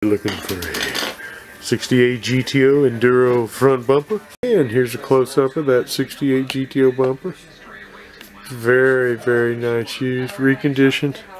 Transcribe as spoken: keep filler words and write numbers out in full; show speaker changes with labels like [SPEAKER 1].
[SPEAKER 1] Looking for a sixty-eight G T O Enduro front bumper. And here's a close-up of that sixty-eight G T O bumper. Very, very nice used, reconditioned.